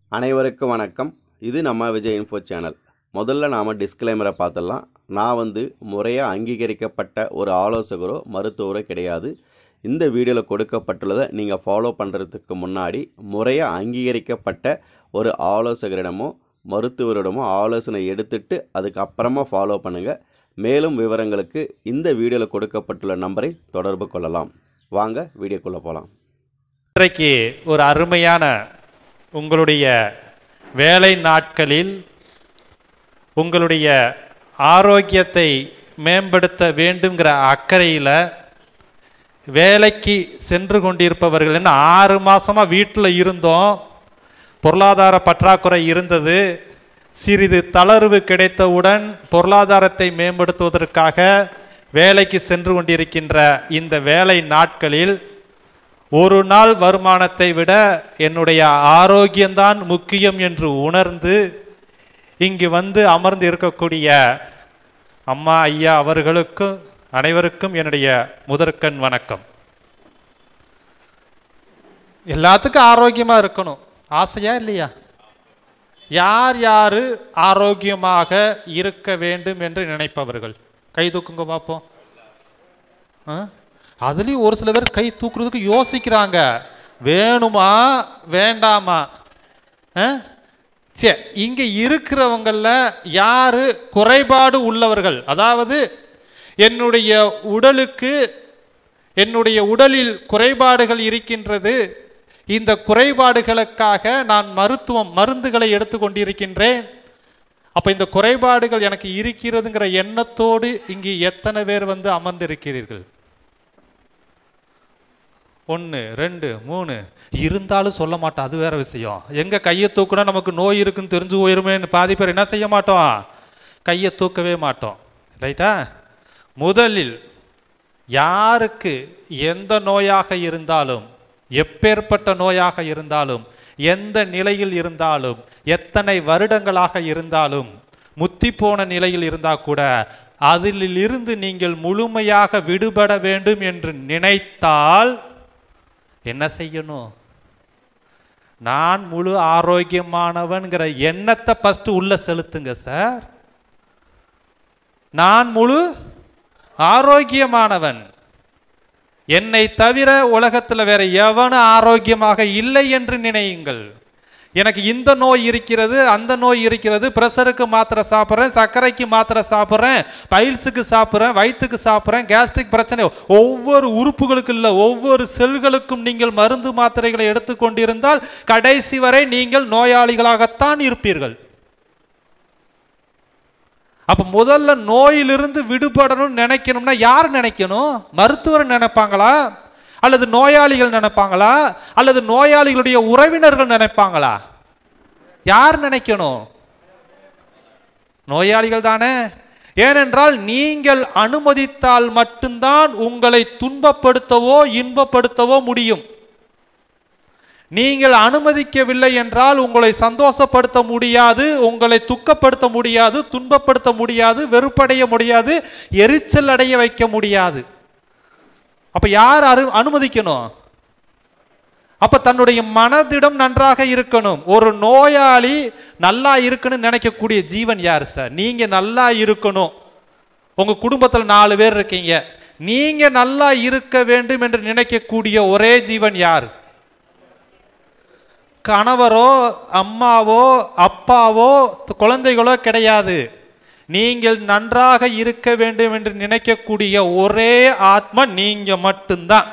அனைவருக்கும் வணக்கம். இது நம்ம விஜய் இன்ஃபோ சேனல். முதல்ல நாம் டிஸ்க்ளைமரை பார்த்துடலாம். நான் முறையாக அங்கீகரிக்கப்பட்ட ஒரு ஆலோசகரோ மருத்துவரோ கிடையாது. இந்த வீடியோவில் கொடுக்கப்பட்டுள்ளதை நீங்கள் ஃபாலோ பண்ணுறதுக்கு முன்னாடி முறையாக அங்கீகரிக்கப்பட்ட ஒரு ஆலோசகரிடமோ மருத்துவரிடமோ ஆலோசனை எடுத்துட்டு அதுக்கப்புறமா ஃபாலோ பண்ணுங்கள். மேலும் விவரங்களுக்கு இந்த வீடியோவில் கொடுக்கப்பட்டுள்ள நம்பரை தொடர்பு கொள்ளலாம். வாங்க வீடியோக்குள்ளே போகலாம். இன்றைக்கு ஒரு அருமையான உங்களுடைய வேலை நாட்களில் உங்களுடைய ஆரோக்கியத்தை மேம்படுத்த வேண்டுங்கிற அக்கறையில் வேலைக்கு சென்று கொண்டிருப்பவர்கள், என்ன 6 மாதமாக வீட்டில் இருந்தோம், பொருளாதார பற்றாக்குறை இருந்தது, சிறிது தளர்வு கிடைத்தவுடன் பொருளாதாரத்தை மேம்படுத்துவதற்காக வேலைக்கு சென்று கொண்டிருக்கின்ற இந்த வேலை நாட்களில் ஒரு நாள் வருமானத்தை விட என்னுடைய ஆரோக்கியம்தான் முக்கியம் என்று உணர்ந்து இங்கு அமர்ந்து இருக்கக்கூடிய அம்மா ஐயா அவர்களுக்கும் அனைவருக்கும் என்னுடைய முதற்கண் வணக்கம். எல்லாத்துக்கும் ஆரோக்கியமாக இருக்கணும் ஆசையா இல்லையா? யார் யார் ஆரோக்கியமாக இருக்க வேண்டும் என்று நினைப்பவர்கள் கை தூக்குங்க பார்ப்போம். அதுலேயும் ஒரு சில பேர் கை தூக்குறதுக்கு யோசிக்கிறாங்க, வேணுமா வேண்டாமா. சரி, இங்கே இருக்கிறவங்கள யார் குறைபாடு உள்ளவர்கள், அதாவது என்னுடைய உடலில் குறைபாடுகள் இருக்கின்றது, இந்த குறைபாடுகளுக்காக நான் மருந்துகளை எடுத்துக்கொண்டிருக்கின்றேன், அப்போ இந்த குறைபாடுகள் எனக்கு இருக்கிறதுங்கிற எண்ணத்தோடு இங்கே எத்தனை பேர் அமர்ந்திருக்கிறீர்கள்? 1 2 3 இருந்தாலும் சொல்ல மாட்டோம், அது வேற விஷயம். எங்க கையை தூக்குனா நமக்கு நோய் இருக்குன்னு தெரிஞ்சு போயிருமேன்னு பாதி பேர் என்ன செய்ய மாட்டோம், கையை தூக்கவே மாட்டோம். ரைட்டா? முதலில் யாருக்கு எந்த நோயாக இருந்தாலும், எப்பேற்பட்ட நோயாக இருந்தாலும், எந்த நிலையில் இருந்தாலும், எத்தனை வருடங்களாக இருந்தாலும், முத்தி போன நிலையில் இருந்தால் கூட அதிலிருந்து நீங்கள் முழுமையாக விடுபட வேண்டும் என்று நினைத்தால் என்ன செய்யணும்? நான் முழு ஆரோக்கியமானவன்கிற எண்ணத்தை ஃபர்ஸ்ட் உள்ள செலுத்துங்க சார். நான் முழு ஆரோக்கியமானவன், என்னை தவிர உலகத்தில் வேற எவனும் ஆரோக்கியமாக இல்லை என்று நினையுங்கள். எனக்கு இந்த நோய் இருக்கிறது, அந்த நோய் இருக்கிறது, பிரஷருக்கு மாத்திரை சாப்பிட்றேன், சர்க்கரைக்கு மாத்திரை சாப்பிட்றேன், பைல்ஸுக்கு சாப்பிட்றேன், வயிற்றுக்கு சாப்பிட்றேன், கேஸ்ட்ரிக் பிரச்சனை, ஒவ்வொரு உறுப்புகளுக்கு இல்லை, ஒவ்வொரு செல்களுக்கும் நீங்கள் மருந்து மாத்திரைகளை எடுத்துக்கொண்டிருந்தால் கடைசி வரை நீங்கள் நோயாளிகளாகத்தான் இருப்பீர்கள். அப்போ முதல்ல நோயிலிருந்து விடுபடணும்னு நினைக்கணும்னா யார் நினைக்கணும்? மருத்துவர் நினைப்பாங்களா, அல்லது நோயாளிகள் நினைப்பாங்களா, அல்லது நோயாளிகளுடைய உறவினர்கள் நினைப்பாங்களா? யார் நினைக்கணும்? நோயாளிகள் தானே. ஏனென்றால் நீங்கள் அனுமதித்தால் மட்டும்தான் உங்களை துன்பப்படுத்தவோ இன்பப்படுத்தவோ முடியும். நீங்கள் அனுமதிக்கவில்லை என்றால் உங்களை சந்தோஷப்படுத்த முடியாது, உங்களை துக்கப்படுத்த முடியாது, துன்பப்படுத்த முடியாது, வெறுப்படைய முடியாது, எரிச்சல் அடைய வைக்க முடியாது. அப்ப யார் அனுமதிக்கணும்? அப்ப தன்னுடைய மனதிடம் நன்றாக இருக்கணும். ஒரு நோயாளி நல்லா இருக்குன்னு நினைக்கக்கூடிய ஜீவன் யார் சார்? நீங்க நல்லா இருக்கணும். உங்க குடும்பத்தில் 4 பேர் இருக்கீங்க, நீங்க நல்லா இருக்க வேண்டும் என்று நினைக்கக்கூடிய ஒரே ஜீவன் யார்? கணவரோ அம்மாவோ அப்பாவோ குழந்தைகளோ கிடையாது. நீங்கள் நன்றாக இருக்க வேண்டும் என்று நினைக்கக்கூடிய ஒரே ஆத்மா நீங்க மட்டும்தான்.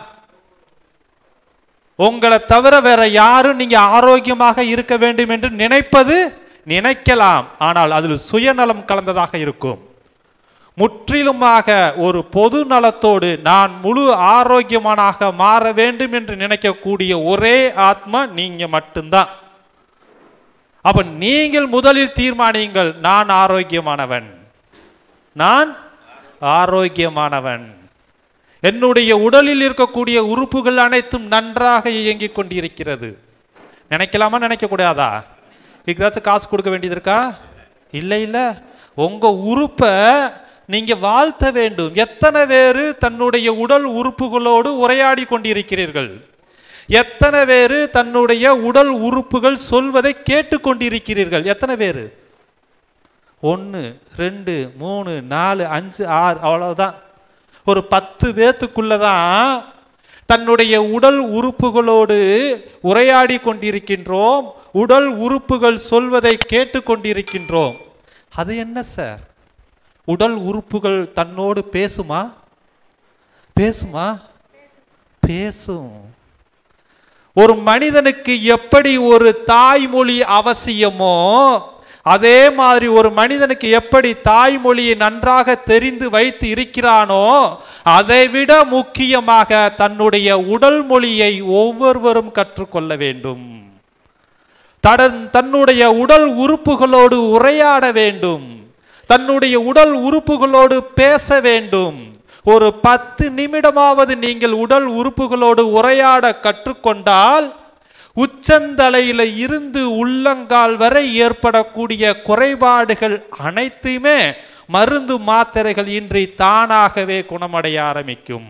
உங்களை தவிர வேற யாரும் நீங்க ஆரோக்கியமாக இருக்க வேண்டும் என்று நினைக்கலாம், ஆனால் அதில் சுயநலம் கலந்ததாக இருக்கும். முற்றிலுமாக ஒரு பொது நலத்தோடு நான் முழு ஆரோக்கியமானாக மாற வேண்டும் என்று நினைக்கக்கூடிய ஒரே ஆத்மா நீங்க மட்டும்தான். அப்ப நீங்கள் முதலில் தீர்மானியுங்கள், நான் ஆரோக்கியமானவன், நான் ஆரோக்கியமானவன், என்னுடைய உடலில் இருக்கக்கூடிய உறுப்புகள் அனைத்தும் நன்றாக இயங்கிக் கொண்டிருக்கிறது. நினைக்கலாமா நினைக்க கூடாதா? இதுக்காச்சும் காசு கொடுக்க வேண்டியது இருக்கா? இல்லை இல்லை. உங்க உறுப்பை நீங்க வாழ்த்த வேண்டும். எத்தனை பேர் தன்னுடைய உடல் உறுப்புகளோடு உரையாடி கொண்டிருக்கிறீர்கள்? எத்தனை பேரு தன்னுடைய உடல் உறுப்புகள் சொல்வதை கேட்டுக்கொண்டிருக்கிறீர்கள்? எத்தனை பேரு? 1 2 3 4 5 6 அவ்வளவுதான். ஒரு 10 பேத்துக்குள்ளதான் தன்னுடைய உடல் உறுப்புகளோடு உரையாடி கொண்டிருக்கின்றோம், உடல் உறுப்புகள் சொல்வதை கேட்டுக்கொண்டிருக்கின்றோம். அது என்ன சார்? உடல் உறுப்புகள் தன்னோடு பேசுமா? பேசுமா? பேசும். ஒரு மனிதனுக்கு எப்படி ஒரு தாய்மொழி அவசியமோ அதே மாதிரி ஒரு மனிதனுக்கு எப்படி தாய்மொழியை நன்றாக தெரிந்து வைத்து இருக்கிறானோ அதைவிட முக்கியமாக தன்னுடைய உடல் மொழியை ஒவ்வொருவரும் கற்றுக்கொள்ள வேண்டும். தன்னுடைய உடல் உறுப்புகளோடு உரையாட வேண்டும், தன்னுடைய உடல் உறுப்புகளோடு பேச வேண்டும். ஒரு 10 நிமிடமாவது நீங்கள் உடல் உறுப்புகளோடு உரையாட கற்றுக்கொண்டால் உச்சந்தலையில இருந்து உள்ளங்கால் வரை ஏற்படக்கூடிய குறைபாடுகள் அனைத்துமே மருந்து மாத்திரைகள் இன்றி தானாகவே குணமடைய ஆரம்பிக்கும்.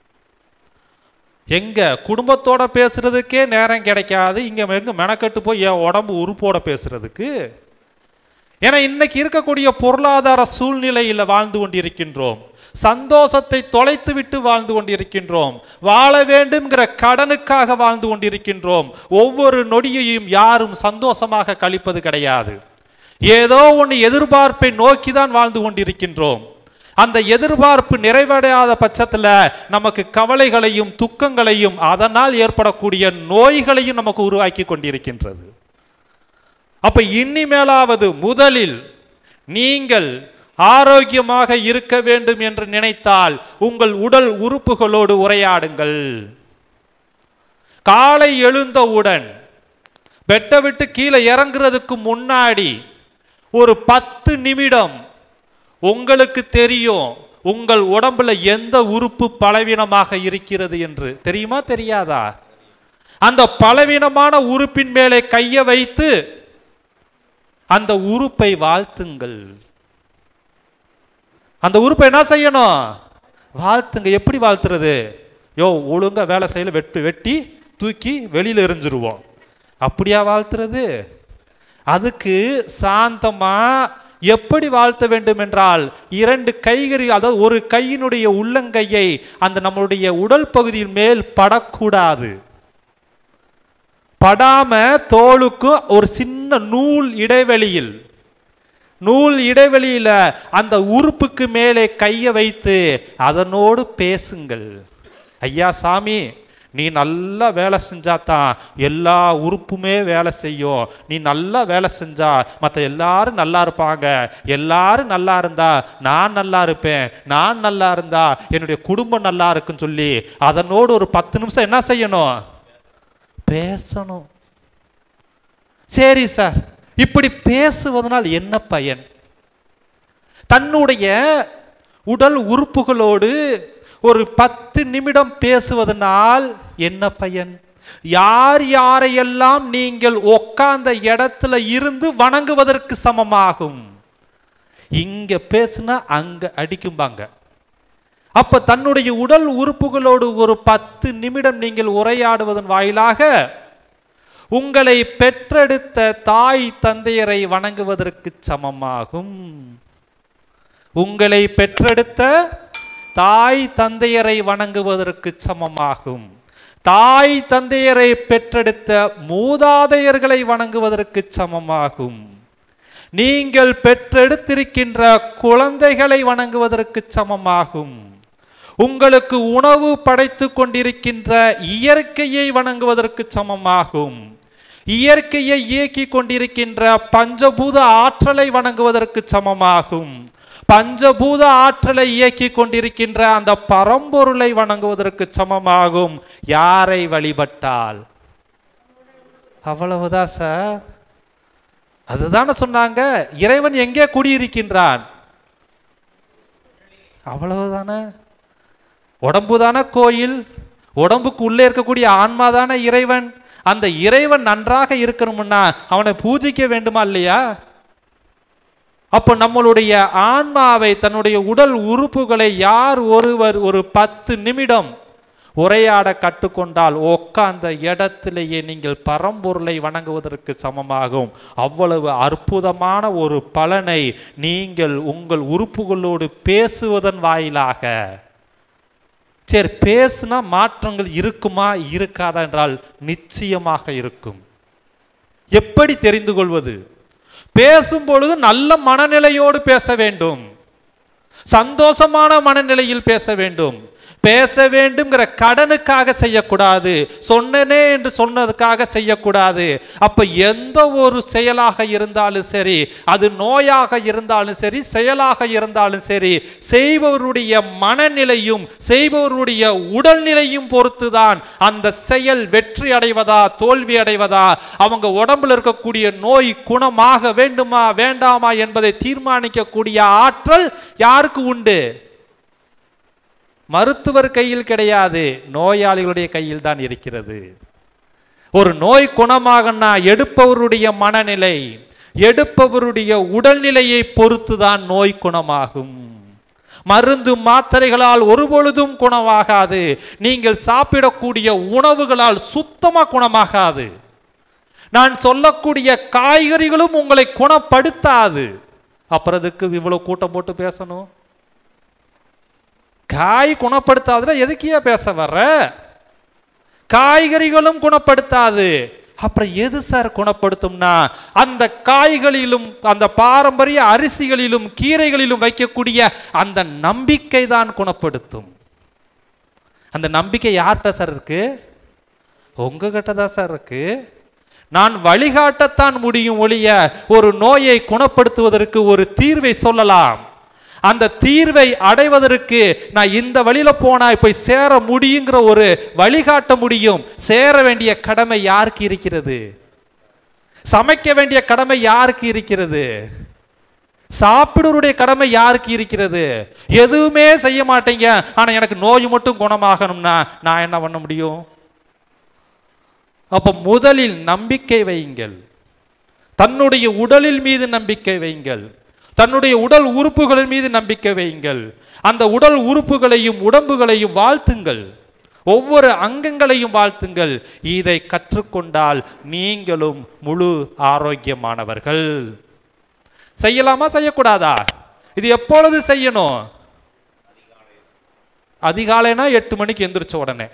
எங்க குடும்பத்தோட பேசுறதுக்கே நேரம் கிடைக்காது, இங்க எங்க மெனக்கெட்டு போய் என் உடம்பு உறுப்போட பேசுறதுக்கு? ஏன்னா இன்னைக்கு இருக்கக்கூடிய பொருளாதார சூழ்நிலையில் வாழ்ந்து கொண்டிருக்கின்றோம், சந்தோஷத்தை தொலைத்து விட்டு வாழ்ந்து கொண்டிருக்கின்றோம், வாழ வேண்டும்ங்கிற கடனுக்காக வாழ்ந்து கொண்டிருக்கின்றோம். ஒவ்வொரு நொடியையும் யாரும் சந்தோஷமாக கழிப்பது கிடையாது. ஏதோ ஒன்று எதிர்பார்ப்பை நோக்கிதான் வாழ்ந்து கொண்டிருக்கின்றோம். அந்த எதிர்பார்ப்பு நிறைவடையாத பட்சத்தில் நமக்கு கவலைகளையும் துக்கங்களையும் அதனால் ஏற்படக்கூடிய நோய்களையும் நமக்கு உருவாக்கி கொண்டிருக்கின்றது. அப்ப இனிமேலாவது முதலில் நீங்கள் ஆரோக்கியமாக இருக்க வேண்டும் என்று நினைத்தால் உங்கள் உடல் உறுப்புகளோடு உரையாடுங்கள். காலை எழுந்தவுடன் பெட்டை விட்டு கீழே இறங்குறதுக்கு முன்னாடி ஒரு 10 நிமிடம் உங்களுக்கு தெரியும் உங்கள் உடம்புல எந்த உறுப்பு பலவீனமாக இருக்கிறது என்று. தெரியுமா தெரியாதா? அந்த பலவீனமான உறுப்பின் மேலே கையை வைத்து அந்த உறுப்பை வாழ்த்துங்கள். அந்த உறுப்பை என்ன செய்யணும்? வாழ்த்துங்க. எப்படி வாழ்த்துறது? ஒழுங்கா வேலை செய்யல, வெட்டி தூக்கி வெளியில எறிஞ்சிருவோம். அப்படியா வாழ்த்துறது? அதுக்கு சாந்தமா எப்படி வாழ்த்த வேண்டும் என்றால் 2 கைகளில், அதாவது ஒரு கையினுடைய உள்ளங்கையை அந்த நம்மளுடைய உடல் பகுதியின் மேல் படக்கூடாது. படாம தோலுக்கும் ஒரு சின்ன நூல் இடைவெளியில அந்த உறுப்புக்கு மேலே கையை வைத்து அதனோடு பேசுங்கள். ஐயா சாமி, நீ நல்லா வேலை செஞ்சாதான் எல்லா உறுப்புமே வேலை செய்யும். நீ நல்லா வேலை செஞ்சா மற்ற எல்லாரும் நல்லா இருப்பாங்க. எல்லாரும் நல்லா இருந்தா நான் நல்லா இருப்பேன். நான் நல்லா இருந்தா என்னுடைய குடும்பம் நல்லா இருக்குன்னு சொல்லி அதனோடு ஒரு 10 நிமிஷம் என்ன செய்யணும்? பேசணும். சரி சார், இப்படி பேசுவதனால் என்ன பயன்? தன்னுடைய உடல் உறுப்புகளோடு ஒரு 10 நிமிடம் பேசுவதனால் என்ன பயன்? யார் யாரையெல்லாம் நீங்கள் உட்கார்ந்த இடத்துல இருந்து வணங்குவதற்கு சமமாகும். இங்க பேசுனா அங்க அடிக்கும்பாங்க. அப்ப தன்னுடைய உடல் உறுப்புகளோடு ஒரு 10 நிமிடம் நீங்கள் உரையாடுவதன் வாயிலாக உங்களை பெற்றெடுத்த தாய் தந்தையரை வணங்குவதற்கு சமமாகும். உங்களை பெற்றெடுத்த தாய் தந்தையரை வணங்குவதற்கு சமமாகும். தாய் தந்தையரை பெற்றெடுத்த மூதாதையர்களை வணங்குவதற்கு சமமாகும். நீங்கள் பெற்றெடுத்திருக்கின்ற குழந்தைகளை வணங்குவதற்கு சமமாகும். உங்களுக்கு உணவு படைத்து கொண்டிருக்கின்ற இயற்கையை வணங்குவதற்கு சமமாகும். இயற்கையை இயக்கி கொண்டிருக்கின்ற பஞ்சபூத ஆற்றலை வணங்குவதற்கு சமமாகும். பஞ்சபூத ஆற்றலை இயக்கி கொண்டிருக்கின்ற அந்த பரம்பொருளை வணங்குவதற்கு சமமாகும். யாரை வழிபட்டால் அவ்வளவுதான் சார். அதுதானே சொன்னாங்க, இறைவன் எங்கே குடியிருக்கின்றான்? அவ்வளவுதானே. உடம்பு தானே கோயில், உடம்புக்கு உள்ளே இருக்கக்கூடிய ஆன்மா தானே இறைவன். அந்த இறைவன் நன்றாக இருக்கணும்னா அவனை பூஜிக்க வேண்டுமா இல்லையா? அப்போ நம்மளுடைய ஆன்மாவை, தன்னுடைய உடல் உறுப்புகளை யார் ஒருவர் ஒரு 10 நிமிடம் உரையாட கற்றுக்கொண்டால் உட்கார்ந்த இடத்திலேயே நீங்கள் பரம்பொருளை வணங்குவதற்கு சமமாகும். அவ்வளவு அற்புதமான ஒரு பலனை நீங்கள் உங்கள் உறுப்புகளோடு பேசுவதன் வாயிலாக. சரி, பேசுனா மாற்றங்கள் இருக்குமா இருக்காதா என்றால் நிச்சயமாக இருக்கும். எப்படி தெரிந்து கொள்வது? பேசும் பொழுது நல்ல மனநிலையோடு பேச வேண்டும், சந்தோஷமான மனநிலையில் பேச வேண்டும். பேச வேண்டும்ங்கிற கடனுக்காக செய்யக்கூடாது, சொன்னனே என்று சொன்னதுக்காக செய்யக்கூடாது. அப்ப எந்த ஒரு செயலாக இருந்தாலும் சரி, அது நோயாக இருந்தாலும் சரி, செயலாக இருந்தாலும் சரி, செய்பவருடைய மனநிலையும் செய்பவருடைய உடல்நிலையும் பொறுத்துதான் அந்த செயல் வெற்றி அடைவதா தோல்வி அடைவதா, அவங்க உடம்புல இருக்கக்கூடிய நோய் குணமாக வேண்டுமா வேண்டாமா என்பதை தீர்மானிக்கக்கூடிய ஆற்றல் யாருக்கு உண்டு? மருத்துவர் கையில் கிடையாது, நோயாளிகளுடைய கையில் தான் இருக்கிறது. ஒரு நோய் குணமாகனா எடுப்பவருடைய மனநிலை, எடுப்பவருடைய உடல்நிலையை பொறுத்துதான் நோய் குணமாகும். மருந்து மாத்திரைகளால் ஒருபொழுதும் குணமாகாது. நீங்கள் சாப்பிடக்கூடிய உணவுகளால் சுத்தமாக குணமாகாது. நான் சொல்லக்கூடிய காய்கறிகளும் உங்களை குணப்படுத்தாது. அப்புறம் அதுக்கு இவ்வளவு கூட்டம் போட்டு பேசணும்? காய் குணப்படுத்தாதுல எதுக்கியா பேச வர்ற? காய்கறிகளும் குணப்படுத்தாது. அப்புறம் எது சார் குணப்படுத்தும்னா, அந்த காய்களிலும் அந்த பாரம்பரிய அரிசிகளிலும் கீரைகளிலும் வைக்கக்கூடிய அந்த நம்பிக்கை தான் குணப்படுத்தும். அந்த நம்பிக்கை யார்கிட்ட சார் இருக்கு? உங்ககிட்ட தான் சார் இருக்கு. நான் வழிகாட்டத்தான் முடியும் ஒழிய ஒரு நோயை குணப்படுத்துவதற்கு ஒரு தீர்வை சொல்லலாம். அந்த தீர்வை அடைவதற்கு நான் இந்த வழியில போனா போய் சேர முடியுங்கிற ஒரு வழிகாட்ட முடியும். சேர வேண்டிய கடமை யாருக்கு இருக்கிறது? சமைக்க வேண்டிய கடமை யாருக்கு இருக்கிறது? சாப்பிடுவருடைய கடமை யாருக்கு இருக்கிறது? எதுவுமே செய்ய மாட்டீங்க, ஆனா எனக்கு நோய் மட்டும் குணமாகணும்னா நான் என்ன பண்ண முடியும்? அப்ப முதலில் நம்பிக்கை வையுங்கள். தன்னுடைய உடலில் மீது நம்பிக்கை வையுங்கள். தன்னுடைய உடல் உறுப்புகளின் மீது நம்பிக்கை வையுங்கள். அந்த உடல் உறுப்புகளையும் உடம்புகளையும் வாழ்த்துங்கள், ஒவ்வொரு அங்கங்களையும் வாழ்த்துங்கள். இதை கற்றுக்கொண்டால் நீங்களும் முழு ஆரோக்கியமானவர்கள். செய்யலாமா செய்யக்கூடாதா? இது எப்பொழுது செய்யணும்? அதிகாலைனா 8 மணிக்கு எந்திரிச்ச உடனே.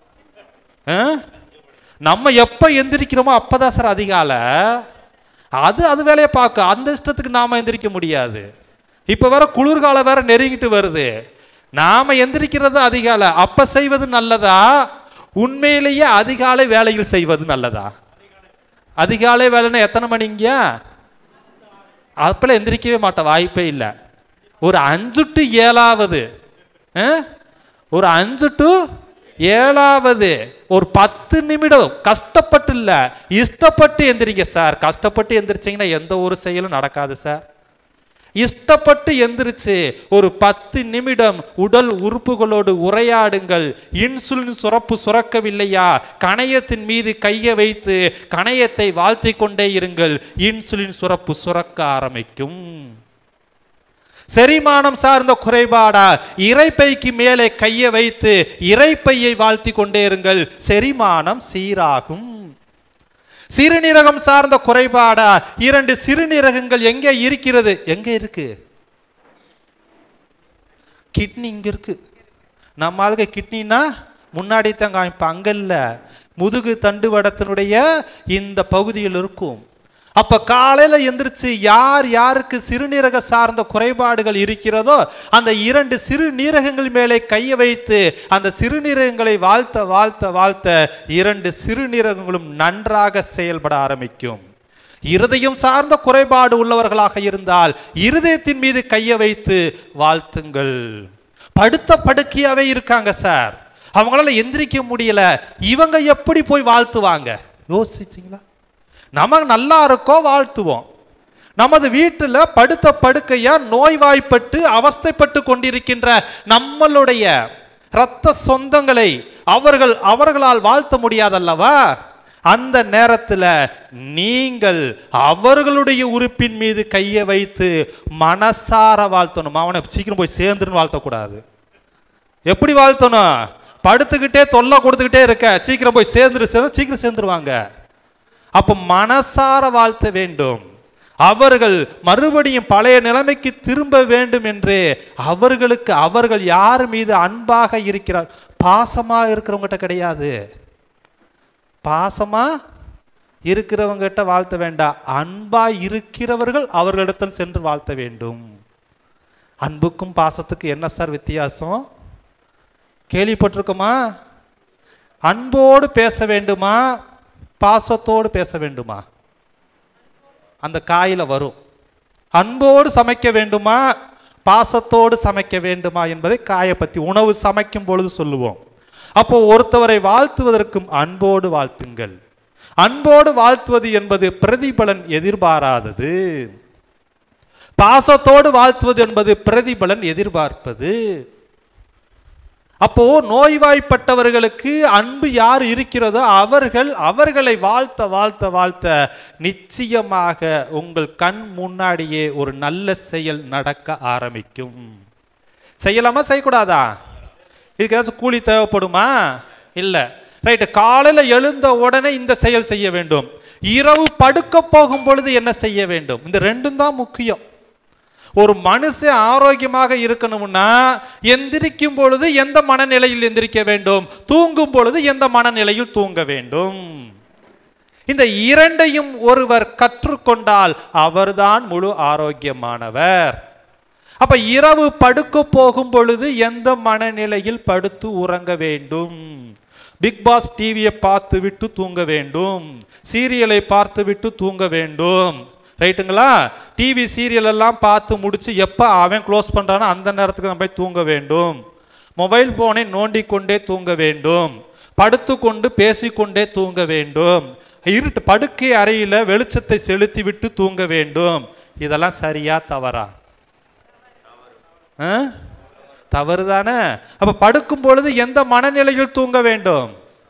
நம்ம எப்ப எந்திரிக்கிறோமோ அப்பதான் சார் அதிகாலை. அது வேலையை பார்க்க, அந்த இஷ்டத்துக்கு நாம எந்திரிக்க முடியாது. இப்ப வேற குளிர்காலம் வேற நெருங்கிட்டு வருது. நாம எந்திரிக்கிறது அதிகாலை. அப்ப செய்வது நல்லதா, உண்மையிலேயே அதிகாலை வேலையில் செய்வது நல்லதா? அதிகாலை வேலைன்னா எத்தனை மணிங்க? அப்பல எந்திரிக்கவே மாட்டேன், வாய்ப்பே இல்லை. ஒரு 5 to 7, ஒரு 5 to 7, ஒரு 10 நிமிடம் கஷ்டப்பட்டு இல்ல, இஷ்டப்பட்டு எந்திரிங்க சார். கஷ்டப்பட்டு எந்திரிச்சிங்கன்னா எந்த ஒரு செயலும் நடக்காது சார். இஷ்டப்பட்டு எந்திரிச்சு ஒரு 10 நிமிடம் உடல் உறுப்புகளோடு உரையாடுங்கள். இன்சுலின் சுரப்பு சுரக்கவில்லையா, கணையத்தின் மீது கையை வைத்து கணையத்தை வாழ்த்தி கொண்டே இருங்கள். இன்சுலின் சுரப்பு சுரக்க ஆரம்பிக்கும். செரிமானம் சார்ந்த குறைபாடா, இரைப்பைக்கு மேலே கையை வைத்து இரைப்பையை வாழ்த்தி கொண்டே இருங்கள். செரிமானம் சீராகும். சிறுநீரகம் சார்ந்த குறைபாடா, 2 சிறுநீரகங்கள் எங்கே இருக்கிறது? எங்க இருக்கு? கிட்னி இங்க இருக்கு. நம்ம ஆளுக்கு கிட்னினா முன்னாடி தான் காமிப்பா, அங்க இல்ல, முதுகு தண்டுவடத்தினுடைய இந்த பகுதியில் இருக்கும். அப்ப காலையில எந்திரிச்சு யார் யாருக்கு சிறுநீரக சார்ந்த குறைபாடுகள் இருக்கிறதோ அந்த 2 சிறுநீரகங்கள் மேலே கையை வைத்து அந்த சிறுநீரகங்களை வாழ்த்த வாழ்த்த வாழ்த்த 2 சிறுநீரகங்களும் நன்றாக செயல்பட ஆரம்பிக்கும். இருதயம் சார்ந்த குறைபாடு உள்ளவர்களாக இருந்தால் இருதயத்தின் மீது கையை வைத்து வாழ்த்துங்கள். படுத்த படுக்கையாவே இருக்காங்க சார், அவங்களால எந்திரிக்க முடியல, இவங்க எப்படி போய் வாழ்த்துவாங்க? யோசிச்சிங்களா? நமக்கு நல்லா இருக்கோ வாழ்த்துவோம். நமது வீட்டில் படுத்த படுக்கையா நோய்வாய்ப்பட்டு அவஸ்தைப்பட்டு கொண்டிருக்கின்ற நம்மளுடைய இரத்த சொந்தங்களை அவர்களால் வாழ்த்த முடியாதல்லவா? அந்த நேரத்தில் நீங்கள் அவர்களுடைய உறுப்பின் மீது கையை வைத்து மனசார வாழ்த்தணும். அவனை சீக்கிரம் போய் சேர்ந்துன்னு வாழ்த்தக்கூடாது. எப்படி வாழ்த்தணும்? படுத்துக்கிட்டே தொல்லை கொடுத்துக்கிட்டே இருக்க, சீக்கிரம் போய் சீக்கிரம் சேர்ந்துருவாங்க. அப்போ மனசார வாழ்த்த வேண்டும். அவர்கள் மறுபடியும் பழைய நிலைமைக்கு திரும்ப வேண்டும் என்று அவர்கள் யார் மீது அன்பாக இருக்கிறார், பாசமா இருக்கிறவங்கிட்ட கிடையாது. பாசமா இருக்கிறவங்கிட்ட வாழ்த்த வேண்டாம், அன்பா இருக்கிறவர்கள் அவர்களிடத்தில் சென்று வாழ்த்த வேண்டும். அன்புக்கும் பாசத்துக்கு என்ன சார் வித்தியாசம்? கேள்விப்பட்டிருக்குமா? அன்போடு பேச வேண்டுமா, பாசத்தோடு பேச வேண்டுமா? அந்த காயில வரும். அன்போடு சமைக்க வேண்டுமா, பாசத்தோடு சமைக்க வேண்டுமா என்பதை காயை பற்றி உணவு சமைக்கும் பொழுது சொல்லுவோம். அப்போ ஒருத்தவரை வாழ்த்துவதற்கும் அன்போடு வாழ்த்துங்கள். அன்போடு வாழ்த்துவது என்பது பிரதிபலன் எதிர்பாராதது. பாசத்தோடு வாழ்த்துவது என்பது பிரதிபலன் எதிர்பார்ப்பது. அப்போ நோய்வாய்ப்பட்டவர்களுக்கு அன்பு யார் இருக்கிறதோ அவர்களை வாழ்த்த வாழ்த்த வாழ்த்த நிச்சயமாக உங்கள் கண் முன்னாடியே ஒரு நல்ல செயல் நடக்க ஆரம்பிக்கும். செய்யலாமா செய்யக்கூடாதா? இதுக்கு ஏதாச்சும் கூலி தேவைப்படுமா? இல்லை. ரைட்டு. காலையில் எழுந்த உடனே இந்த செயல் செய்ய வேண்டும். இரவு படுக்க போகும் பொழுது என்ன செய்ய வேண்டும்? இந்த ரெண்டும் தான் முக்கியம். ஒரு மனுஷன் ஆரோக்கியமாக இருக்கணும்னா எந்திரிக்கும் பொழுது எந்த மனநிலையில் எந்திரிக்க வேண்டும், தூங்கும் பொழுது எந்த மனநிலையில் தூங்க வேண்டும். இந்த இரண்டையும் ஒருவர் கற்றுக்கொண்டால் அவர்தான் முழு ஆரோக்கியமானவர். அப்ப இரவு படுக்க போகும் பொழுது எந்த மனநிலையில் படுத்து உறங்க வேண்டும்? பிக் பாஸ் டிவியை பார்த்து விட்டு தூங்க வேண்டும், சீரியலை பார்த்து விட்டு தூங்க வேண்டும். ரைட்டுங்களா? டிவி சீரியல் எல்லாம் பார்த்து முடிச்சு எப்போ அவன் க்ளோஸ் பண்ணுறானோ அந்த நேரத்துக்கு நம்ம போய் தூங்க வேண்டும். மொபைல் ஃபோனை நோண்டிக்கொண்டே தூங்க வேண்டும், படுத்து கொண்டு பேசிக்கொண்டே தூங்க வேண்டும், இருட்டு படுக்கை அறையில் வெளிச்சத்தை செலுத்தி விட்டு தூங்க வேண்டும். இதெல்லாம் சரியா தவறா? தவறு தானே. அப்ப படுக்கும் பொழுது எந்த மனநிலையில் தூங்க வேண்டும்?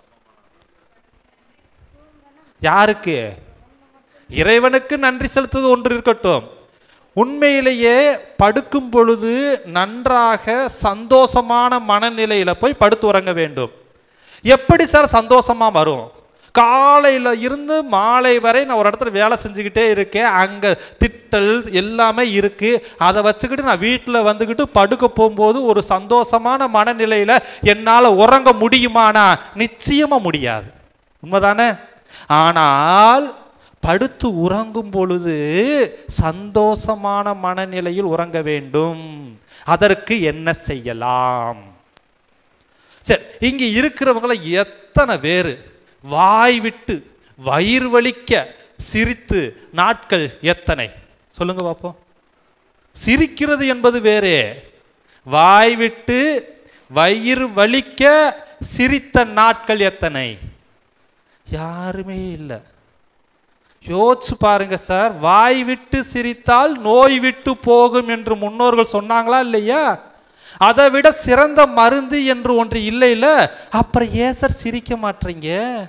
யாருக்கு? இறைவனுக்கு நன்றி செலுத்துவது ஒன்று இருக்கட்டும். உண்மையிலேயே படுக்கும் பொழுது நன்றாக சந்தோஷமான மனநிலையில போய் படுத்து உறங்க வேண்டும். எப்படி சார் சந்தோஷமா வரும்? காலையில இருந்து மாலை வரை நான் ஒரு இடத்துல வேலை செஞ்சுக்கிட்டே இருக்கேன், அங்க திட்டல் எல்லாமே இருக்கு, அதை வச்சுக்கிட்டு நான் வீட்டில் வந்துக்கிட்டு படுக்க போகும்போது ஒரு சந்தோஷமான மனநிலையில என்னால் உறங்க முடியுமானா? நிச்சயமா முடியாது. உண்மைதானே? ஆனால் படுத்து உறங்கும் பொழுது சந்தோஷமான மனநிலையில் உறங்க வேண்டும். அதற்கு என்ன செய்யலாம்? சரி, இங்க இருக்கிறவங்கள எத்தனை பேர் வாய் விட்டு வயிறு வலிக்க சிரித்து நாட்கள் எத்தனை? சொல்லுங்க பாப்போம். சிரிக்கிறது என்பது வேறே, வாய் விட்டு வயிறு வலிக்க சிரித்த நாட்கள் எத்தனை? யாருமே இல்லை. யோசிச்சு பாருங்க சார். வாய் விட்டு சிரித்தால் நோய் விட்டு போகும் என்று முன்னோர்கள் சொன்னாங்களா இல்லையா? அதை விட சிறந்த மருந்து என்று ஒன்று இல்லை இல்ல. அப்புறம் ஏன் சார் சிரிக்க மாட்டீங்க?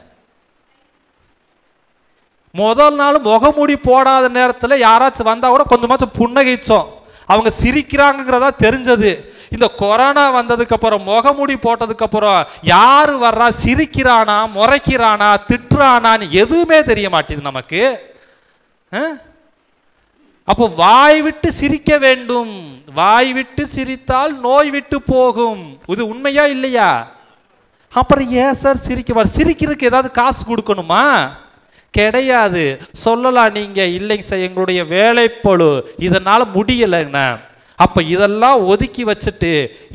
முதல் நாள் முகமூடி போடாத நேரத்தில் யாராச்சும் வந்தா கூட கொஞ்சமாச்சும் புன்னகைச்சோம், அவங்க சிரிக்கிறாங்கிறதா தெரிஞ்சது. இந்த கொரோனா வந்ததுக்கு அப்புறம் முகமூடி போட்டதுக்கு அப்புறம் யாரு வர்றா, சிரிக்கிறானா, முறைக்கிறானா, திட்டுறானான்னு எதுவுமே தெரிய மாட்டேது நமக்கு. அப்போ வாய் விட்டு சிரிக்க வேண்டும். வாய் விட்டு சிரித்தால் நோய் விட்டு போகும். இது உண்மையா இல்லையா? அப்புறம் ஏன் சார் சிரிக்க? சிரிக்கிறதுக்கு ஏதாவது காசு கொடுக்கணுமா? கிடையாது. சொல்லலாம் நீங்க, இல்லைங்க சார் எங்களுடைய வேலைப்பளு இதனால முடியலைன்னா. அப்ப இதெல்லாம் ஒதுக்கி வச்சுட்டு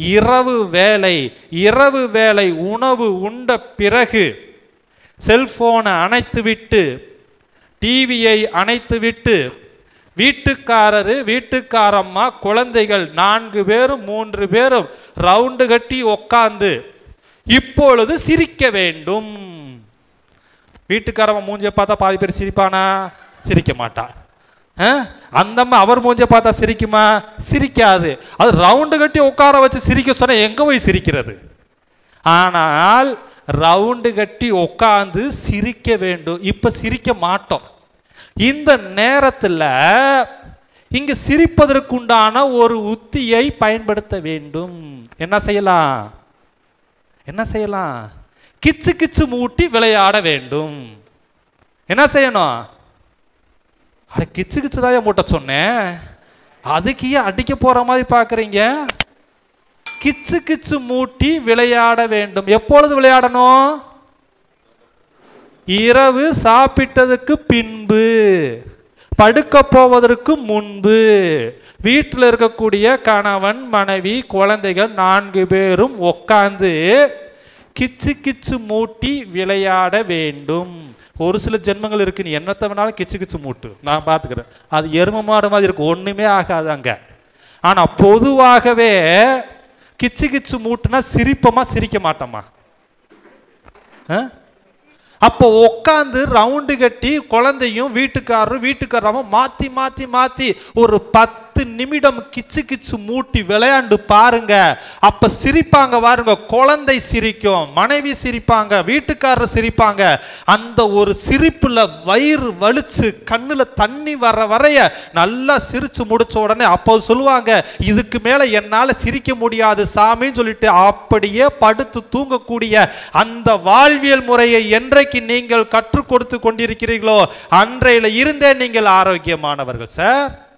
இரவு வேலை உணவு உண்ட பிறகு செல்போனை அணைத்து விட்டு, டிவியை அணைத்து விட்டு, வீட்டுக்காரரு வீட்டுக்காரம்மா குழந்தைகள் 4 பேரும் 3 பேரும் ரவுண்டு கட்டி உட்கார்ந்து இப்பொழுது சிரிக்க வேண்டும். வீட்டுக்காரம்மா மூஞ்ச பார்த்தா பாதி பேர் சிரிப்பானா? சிரிக்க மாட்டான். அந்தம்மா அவர் மூஞ்ச பார்த்தா சிரிக்குமா? சிரிக்காது. அது ரவுண்டு கட்டி உட்கார வச்சு சிரிக்க சொன்னா எங்க போய் சிரிக்கிறது? ஆனால் ரவுண்டு கட்டி உட்கார்ந்து சிரிக்க வேண்டும். இப்ப சிரிக்க மாட்டோம். இந்த நேரத்தில் இங்கு சிரிப்பதற்குண்டான ஒரு உத்தியை பயன்படுத்த வேண்டும். என்ன செய்யலாம்? என்ன செய்யலாம்? கிச்சு கிச்சு மூட்டி விளையாட வேண்டும். என்ன செய்யணும்? அட கிச்சு கிச்சு தான் மூட்ட சொன்னேன், அதுக்கு ஏன் அடிக்க போற மாதிரி பார்க்குறீங்க? கிச்சு கிச்சு மூட்டி விளையாட வேண்டும். எப்பொழுது விளையாடணும்? இரவு சாப்பிட்டதுக்கு பின்பு, படுக்க போவதற்கு முன்பு. வீட்டில் இருக்கக்கூடிய கணவன் மனைவி குழந்தைகள் 4 பேரும் உட்கார்ந்து கிச்சு கிச்சு மூட்டி விளையாட வேண்டும். ஒரு சில ஜென்மங்கள் இருக்கு, நீ என்னத்தை வேணாலும் கிச்சு கிச்சு மூட்டு, நான் பார்த்துக்கிறேன், அது எரும மாடு மாதிரி இருக்கு, ஒண்ணுமே ஆகாது அங்க. ஆனா பொதுவாகவே கிச்சு கிச்சு மூட்டுனா சிரிப்பமா சிரிக்க மாட்டோமா? அப்போ உட்காந்து ரவுண்டு கட்டி குழந்தையும் வீட்டுக்காரரும் மாத்தி மாத்தி மாத்தி ஒரு 10 நிமிடம் கிச்சு கிச்சு மூட்டி விளையாண்டு பாருங்க. அப்ப சிரிப்பாங்க பாருங்க, குழந்தை சிரிக்கும், மனைவி சிரிப்பாங்க, வீட்டுக்காரர் சிரிப்பாங்க. அந்த ஒரு சிரிப்புல வயிறு வலிச்சு கண்ணுல தண்ணி வர வரைய நல்லா சிரிச்சு முடிச்ச உடனே அப்போ சொல்லுவாங்க, இதுக்கு மேல என்னால சிரிக்க முடியாது சாமின்னு சொல்லிட்டு அப்படியே படுத்து தூங்கக்கூடிய அந்த வாழ்வியல் முறையை என்றைக்கு நீங்கள் கற்றுக் கொடுத்து கொண்டிருக்கிறீர்களோ அன்றையில இருந்தே நீங்கள் ஆரோக்கியமானவர்கள் சார்.